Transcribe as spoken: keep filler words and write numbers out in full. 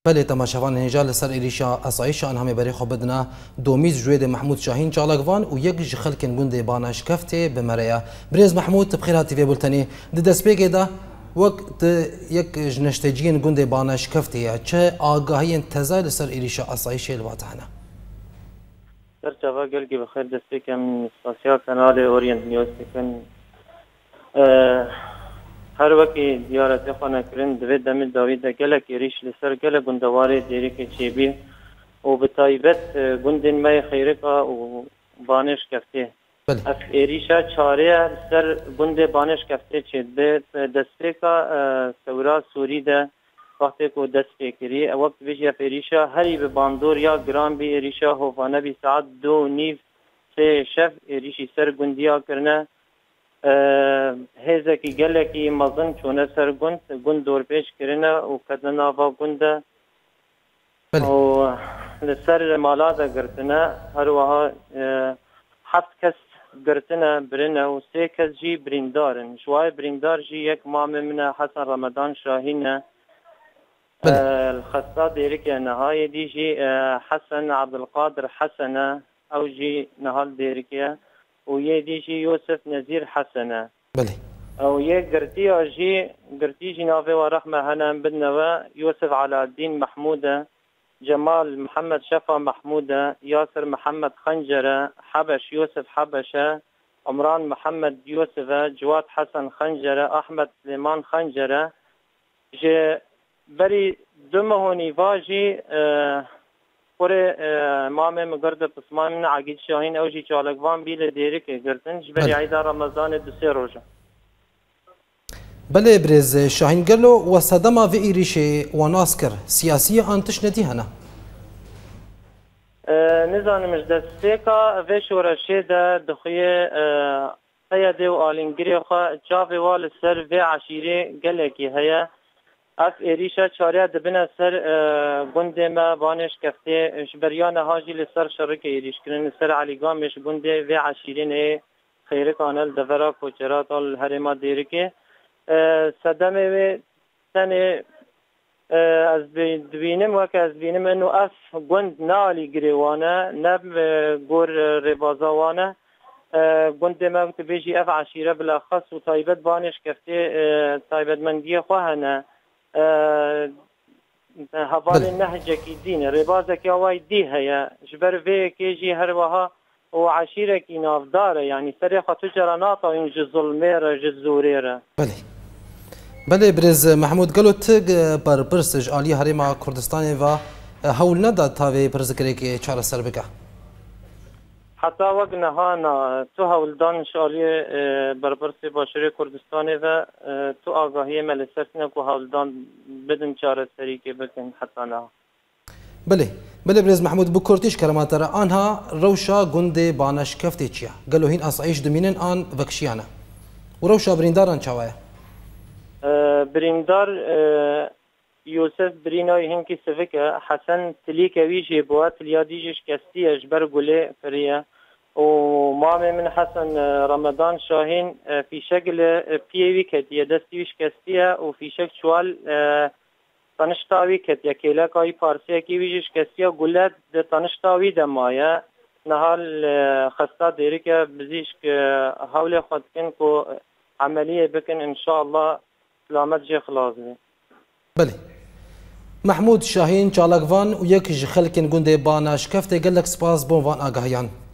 بله تماشاوان هنجا لسر ایریشا اسایش آن همه بری خوب بدنا دومیز جوید محمود شاهین چالاگوان و یک جخلکن گنده بانش کفته بمریا بریز محمود بخیر هاتی في بولتنی د دسپیگه دا وقت یک جنشتجین گنده بانش کفته چه آگاهی انتظار لسر ایریشا اسایش الواتهنا سر جواب گل کی بخیر دسپیگم ساسیا کانال اورینت نیوز کن هر وقتی دیارت خانه کردن دوید دم داوید گله کریش لسر گله گندواره دیری که چیبی و به تایبت گندن مای خیرکا و بانش کفته. اف ایریشا چاره سر گند بانش کفته چید به دسته کا سورا سوری ده وقتی کو دست کری وقت بیشی اف ایریشا هری به باندور یا گرام بی ایریشا هوفانه بی ساعت دو نیف سه شف ایریشی سر گندیا کرنه هزکی گلکی مزن چونه سر گند گند دور پیش کرنه و کدن آوا گنده و لسر مالادا گرتنه هر وها هفت کس گرتنه برنه و سه کس جی بریندارن شوای بریندار جی یک مام من حسن رمضان شاهینه الخصا دیری که نهایی دی جی حسن عبدالقادر حسنه او جی نهال دیری که و یه دیجی یوسف نذیر حسنه بله او یه گرتی آجی گرتی جنابه و رحمه هنم بدنوا یوسف علاء الدین محموده جمال محمد شفا محموده یاسر محمد خنجره حبش یوسف حبشه عمران محمد یوسف جواد حسن خنجره احمد سلیمان خنجره جه بری دمهونی واجی پره مامه مگرد پسمان من عقید شاهین اوجی چالکوان بیل دیری که گردن جبری عیدا رمضان دو سه روزه بله برز شاهین گلو و صدما و ایریشه و ناسکر سیاسی آنتش ندی هنه نزانمش دسته که و شورشه ده دخوی قیده و آلینگری خواه جاوه وال سر و عشیره گله که هیا اف ایریشا چاره دبنا سر گنده ما بانش کفته شبریان هاجی لسر شرک ایریش کرن سر علیگامش گنده و عشیرین خیر کانال دورا کوچرات ال هرما دیری که صدمه و تنه از بینم وک از بینم انه اف گند نالی گریوانه نب گور ربازوانه گنده ما بیجی اف عشیره بالاخص و تایبت بانش کفته تایبت مندی خواهنه حوال نهجه کی دینه ربازه که اوای دی هیا جبر وی که جی هر وها و عشیره کی نافداره یعنی سری خاطر جرانات این جظلمه را جزوره بله بله برز محمود گلو تگ بر پرسج آلی هریما کردستان و هول نداد تاوی پرزکری که چهار سر بگه حتی وقت نهانا تو هولدان شالی برپرسی باشوری کردستان و تو آگاهی ملسرسنه که هولدان بدن چاره سری که بکن حتی نه بله بله برز محمود بکرتیش کلمات را آنها روشا گنده بانش کفته چیه گلو هین اصعیش دمینن آن وکشیانه و روشا برینداران چاوه بریندار یوسف برینای هنگی سفکه حسن تلیکه ویجی بوات تلیادیجش کستی اجبر گله فریه و مام من حسن رمضان شاهین في شكل بيوي كتيا دستيش كستيا وفي شكل شوال تنشتاوي كتيا كيلا كاي بارسيا كي ويجش كستيا قلت تنشتاوي دمايا نهال خستا ديريك بزيش هاولي خدكن كو عملية بكن ان شاء الله سلامت جي خلاص بله محمود شاهین چالاگوان و یک خلکن گنده بانش کفته گلک سپاس بون وان آگاهیان